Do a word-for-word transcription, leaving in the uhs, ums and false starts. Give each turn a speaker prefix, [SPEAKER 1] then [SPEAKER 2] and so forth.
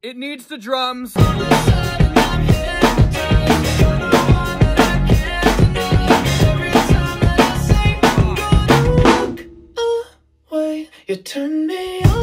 [SPEAKER 1] It needs the drums.
[SPEAKER 2] You turn me on.